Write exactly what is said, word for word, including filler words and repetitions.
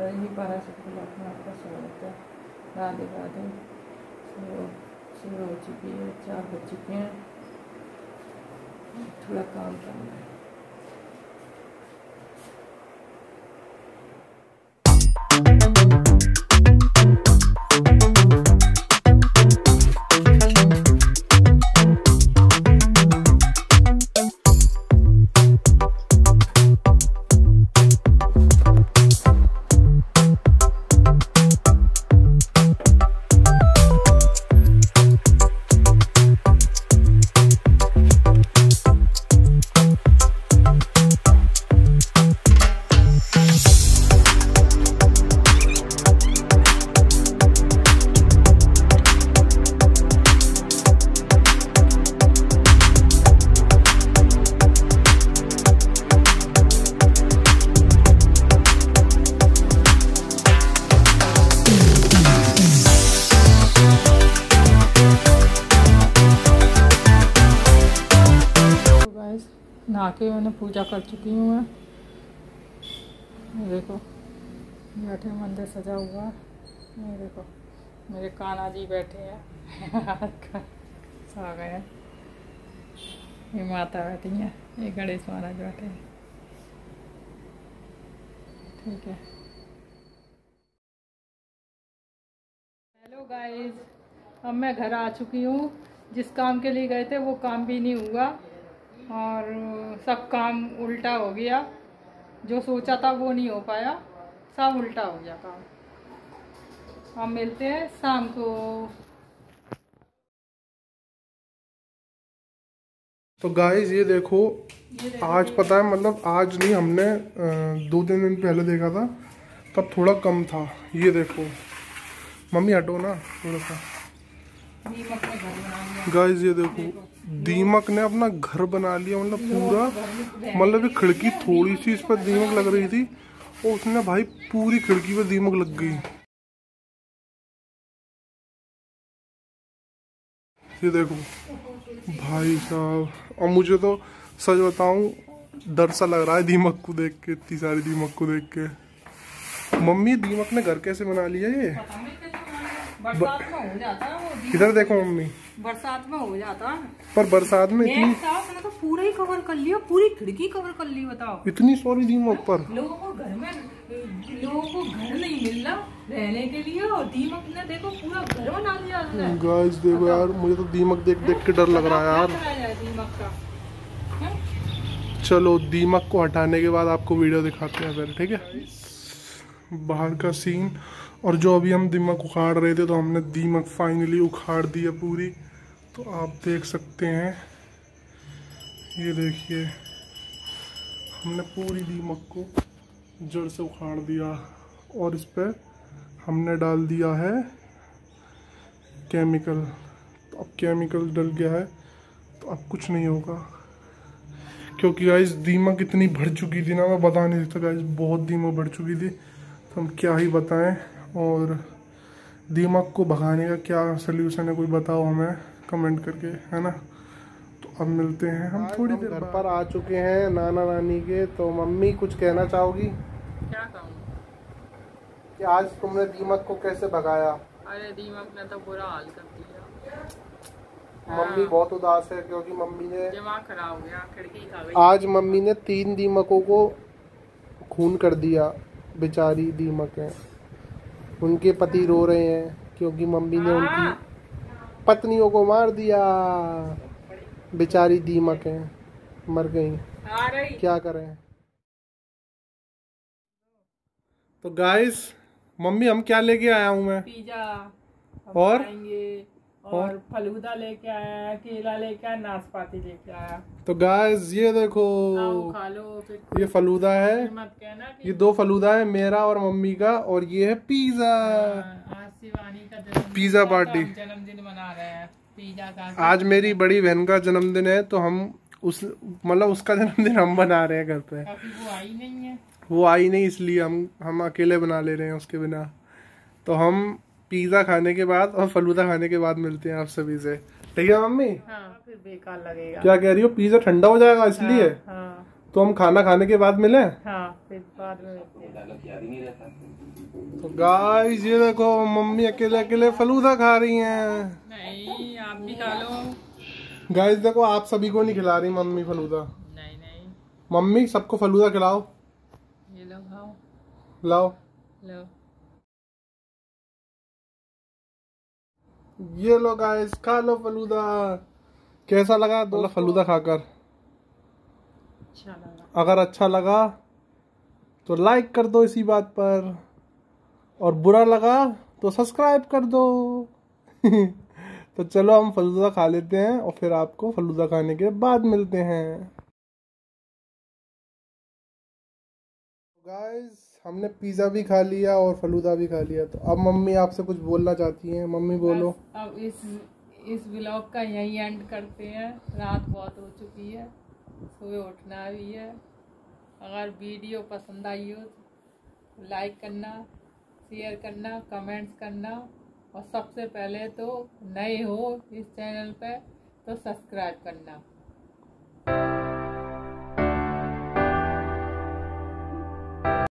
रही पराशक्ति लक्ष्मण आपका स्वागत है। राधे राधे। सुबह सुबह हो चुकी है, चार बज चुके हैं, थोड़ा काम करना है। नहा के मैंने पूजा कर चुकी हूँ मैं। देखो बैठे, मंदिर सजा हुआ है। ये देखो मेरे कान्हा जी बैठे हैं आ गए हैं। ये माता बैठी है, ये गणेश महाराज बैठे हैं। ठीक है। हेलो गाइस, अब मैं घर आ चुकी हूँ। जिस काम के लिए गए थे वो काम भी नहीं हुआ और सब काम उल्टा हो गया। जो सोचा था वो नहीं हो पाया, सब उल्टा हो गया काम। अब मिलते हैं शाम को। तो गाइस ये देखो, ये देखो आज ये पता है, मतलब आज नहीं, हमने दो तीन दिन पहले देखा था, तब थोड़ा कम था। ये देखो मम्मी हटो ना थोड़ा सा। गाइस ये देखो, दीमक ने अपना घर बना लिया, मतलब पूरा, मतलब एक खिड़की थोड़ी सी इस पर दीमक लग रही थी और उसने भाई पूरी खिड़की पे दीमक लग गई। ये देखो भाई साहब, और मुझे तो सच बताऊं डर सा लग रहा है दीमक को देख के, इतनी सारी दीमक को देख के। मम्मी दीमक ने घर कैसे बना लिया ये? बरसात में हो जाता है वो। इधर देखो मम्मी, बरसात में हो जाता है। पर बरसात में इतनी तो पूरा ही कवर कर लिया, पूरी खिड़की कवर कर ली। बताओ इतनी सारी दीमक पर। लोगों को घर में लोगों को घर नहीं मिल रहा रहने के लिए और दीमक ने देखो पूरा घर बना लिया। गाइस देखो यार, मुझे तो दीमक देख देख के डर लग रहा है यार। दीमक का चलो दीमक को हटाने के बाद आपको वीडियो दिखाते हैं फिर, ठीक है? बाहर का सीन। और जो अभी हम दीमक उखाड़ रहे थे तो हमने दीमक फाइनली उखाड़ दी है पूरी। तो आप देख सकते हैं, ये देखिए हमने पूरी दीमक को जड़ से उखाड़ दिया और इस पर हमने डाल दिया है केमिकल। तो अब केमिकल डल गया है तो अब कुछ नहीं होगा, क्योंकि गाइस दीमक इतनी बढ़ चुकी थी ना, मैं बता नहीं सकता गाइस, बहुत दीमक बढ़ चुकी थी। तो हम क्या ही बताएं। और दीमक को भगाने का क्या सल्यूशन है, कोई बताओ हमें कमेंट करके, है ना? तो अब मिलते हैं हम थोड़ी देर घर पर आ चुके हैं नाना नानी के। तो मम्मी कुछ कहना चाहोगी? क्या कहूँ कि आज तुमने दीमक को कैसे भगाया? अरे दीमक ने तो बुरा हाल कर दिया। मम्मी बहुत उदास है क्योंकि मम्मी ने दिमाग खराब हो गया, खिड़की खा गई। आज मम्मी ने तीन दीमकों को खून कर दिया। बेचारी दीमक है, उनके पति रो रहे हैं क्योंकि मम्मी ने उनकी पत्नियों को मार दिया। बेचारी दीमक है, मर गई, क्या करें। तो गाइस मम्मी हम क्या लेके आया हूँ मैं? पिज्जा और और, और फलूदा लेके आया, केला लेके आया, नाशपाती लेके आया। तो गाइस ये देखो, खा लो फिर। ये फलूदा है, मत कहना कि ये दो फलूदा है, मेरा और मम्मी का, और ये है पिज्जा। आज शिवानी का जन्मदिन, पिज्जा पार्टी, जन्मदिन मना रहे हैं पिज्जा का। आज मेरी बड़ी बहन का जन्मदिन है तो हम उस मतलब उसका जन्मदिन हम बना रहे हैं घर पे। वो आई नहीं है, वो आई नहीं, इसलिए हम हम अकेले बना ले रहे हैं उसके बिना। तो हम पिज्जा खाने के बाद और फलूदा खाने के बाद मिलते हैं आप सभी से, ठीक है मम्मी? हाँ, फिर बेकार लगेगा। क्या कह रही हो? पिज्जा ठंडा हो जाएगा इसलिए? हाँ, हाँ। तो हम खाना खाने के बाद मिले? हाँ, फिर बाद में। तो गाइस ये देखो मम्मी अकेले अकेले फलूदा खा रही हैं। नहीं, आप भी खा लो। गाइस देखो आप सभी को नहीं खिला रही मम्मी फलूदा। नहीं नहीं, मम्मी सबको फलूदा खिलाओ। ये लो खाओ। लाओ लो। ये लो गाइस खा लो फलूदा। कैसा लगा दो फलूदा खाकर? अच्छा लगा। अगर अच्छा लगा तो लाइक कर दो इसी बात पर, और बुरा लगा तो सब्सक्राइब कर दो। तो चलो हम फलूदा खा लेते हैं और फिर आपको फलूदा खाने के बाद मिलते हैं। गाइस हमने पिज़्ज़ा भी खा लिया और फलूदा भी खा लिया। तो अब मम्मी आपसे कुछ बोलना चाहती हैं। मम्मी बोलो। बस अब इस इस व्लॉग का यही एंड करते हैं। रात बहुत हो चुकी है, सुबह उठना भी है। अगर वीडियो पसंद आई हो तो लाइक करना, शेयर करना, कमेंट्स करना, और सबसे पहले तो नए हो इस चैनल पे तो सब्सक्राइब करना।